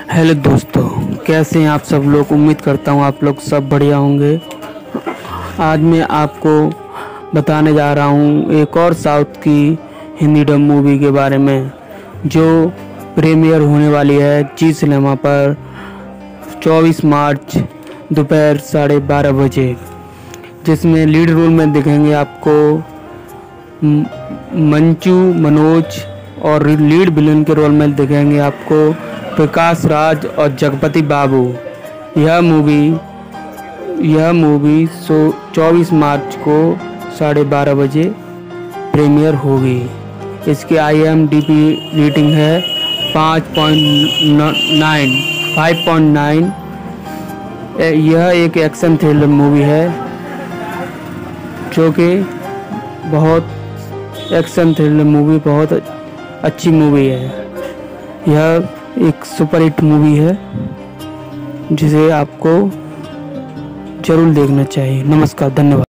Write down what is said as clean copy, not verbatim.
Hello दोस्तों, कैसे हैं आप सब लोग। उम्मीद करता हूँ आप लोग सब बढ़िया होंगे। आज मैं आपको बताने जा रहा हूँ एक और साउथ की हिंदी डब मूवी के बारे में जो प्रीमियर होने वाली है जी सिनेमा पर 24 मार्च दोपहर 12:30 बजे, जिसमें लीड रोल में दिखेंगे आपको मंचू मनोज और लीड विलन के रोल में दिखेंगे आपको प्रकाश राज और जगपति बाबू। यह मूवी 24 मार्च को 12:30 बजे प्रीमियर होगी। इसकी IMDb रेटिंग है 5.9। यह एक एक्शन थ्रिलर मूवी है जो कि बहुत अच्छी मूवी है। यह एक सुपरहिट मूवी है जिसे आपको जरूर देखना चाहिए। नमस्कार, धन्यवाद।